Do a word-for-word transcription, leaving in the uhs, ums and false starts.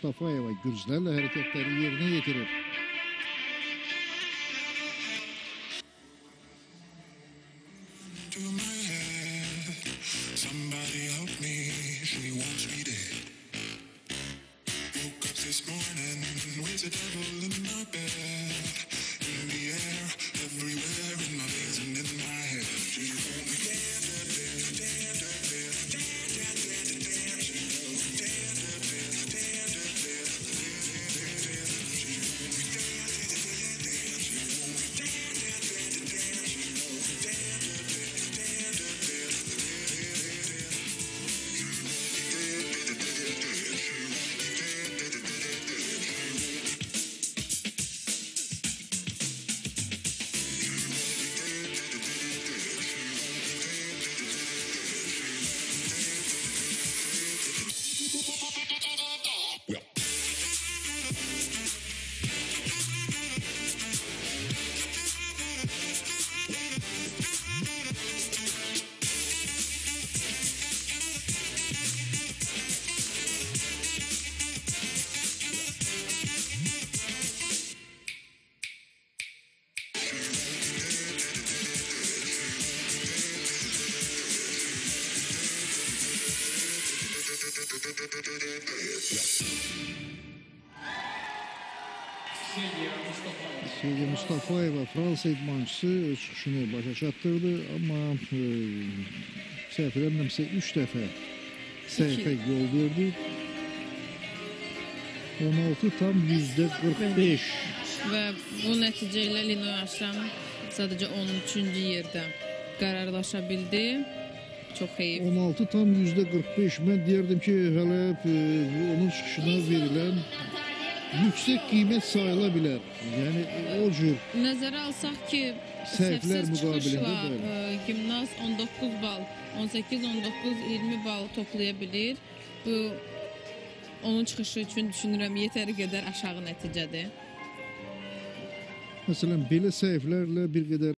Mustafayeva güclərlə hərəkətləri yerinə yetirir. Somebody help me, she wants me dead. Woke up this morning with the devil in my bed. In the air, everywhere, in my veins and in my head. She wants me dead, dead, dead, dead, dead, dead, dead, dead, dead, dead. She wants me dead, dead, dead, dead, dead, dead, dead, dead. She wants me dead, dead, dead, dead. She wants me dead, dead, dead, dead. She wants me dead, dead, dead, dead, dead. Sevgili Mustafayeva Fransa idmançısı öz çıxışını başa çatdırdı, amma e, səhv eləmirəmsə üç dəfə səhifə yol verdi. on altı tam yüzdə qırx beş. Və bu nəticə ilə Lino Aşram sadəcə on üçüncü yerdə qərarlaşa bildi. Çox xeyif. on altı tam yüzdə qırx beş. Mən deyərdim ki, hələ e, onun çıxışına verilən yüksək qiymət sayıla bilər. Yəni o cür nəzərə alsaq ki, səhvlər səhvsiz çıxışla müqabilində e, gimnaz on doqquz bal, on səkkiz, on doqquz, iyirmi bal toplaya bilir. Bu onun çıxışı üçün düşünürəm yetəri qədər aşağı nəticədir. Məsələn belə səhvlərlə bir qədər